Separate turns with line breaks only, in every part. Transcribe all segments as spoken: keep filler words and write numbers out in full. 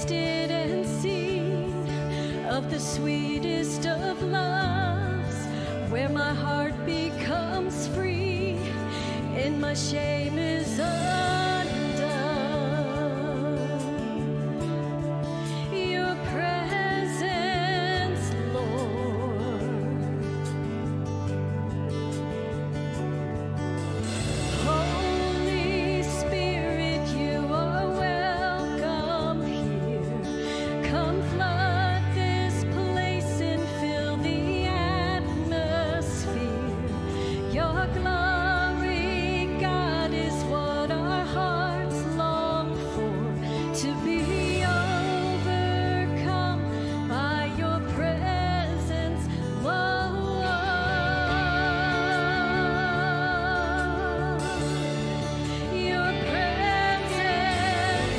tasted and seen of the sweetest of loves, where my heart becomes free and my shame is undone. Your presence, Lord. Holy Spirit, you are welcome here. Come flood this place and fill the atmosphere. Your glory, God, is what our hearts long for, to be overcome by your presence, Lord. Your presence,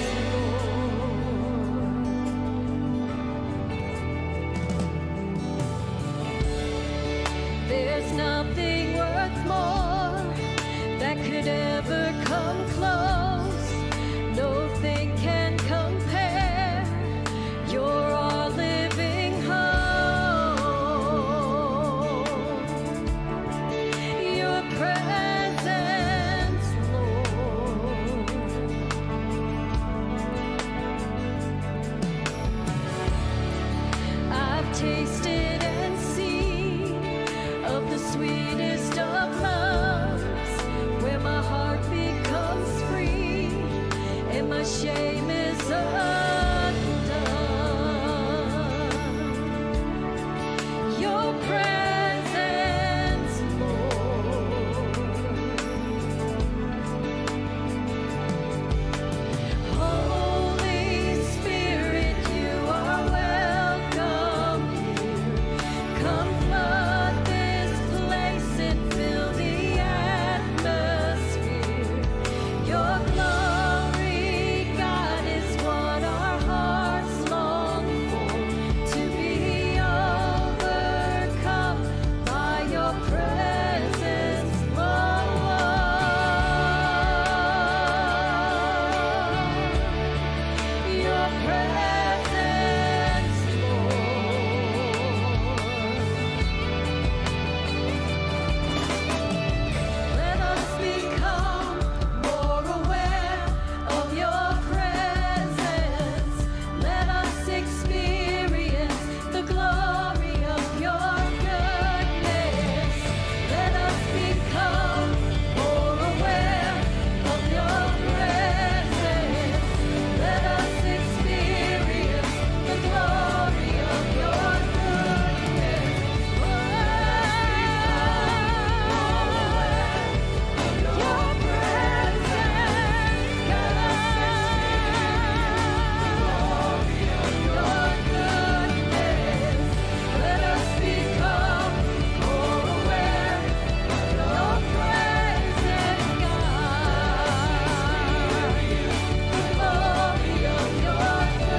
Lord. There's nothing worth more that could ever come close. Nothing can compare. You're our living hope. Your presence, Lord. I've tasted and seen of the sweetest of loves, where my heart becomes free and my shame is undone. Your presence, Lord. Holy Spirit, you are welcome here. Come flood this place and fill the atmosphere. Your glory, God, is what our hearts long for, to be overcome by your presence, Lord. Your presence, Lord. Let us become more aware of your presence. Let us experience the glory of your goodness. Let us become more aware of your presence. Let us experience the glory of your goodness. Your presence, God. Your goodness. Let us become more aware of your presence, God. The glory of your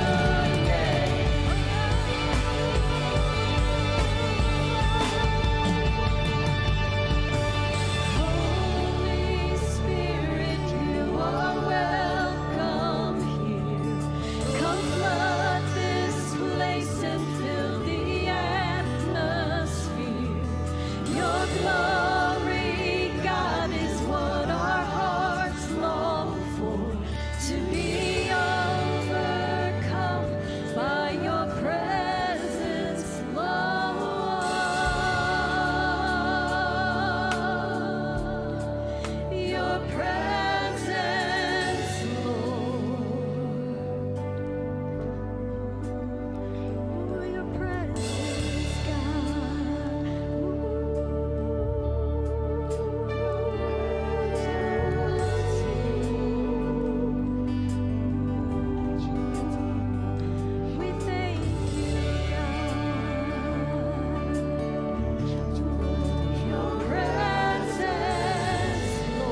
Holy Spirit, you are welcome here. Come flood this place and fill the atmosphere. Your glory, God, is what our hearts long for, to be overcome by your presence, Lord. Your presence, Lord. Oh, your presence, God. We thank you, God. Your presence,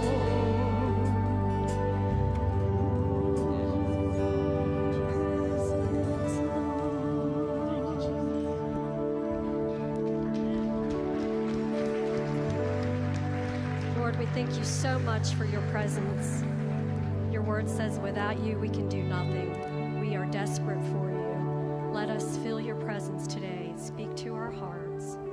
Lord. Lord, we thank you so much for your presence. Your word says, without you, we can do nothing. We we are desperate for you. Let us feel your presence today. Speak to our hearts.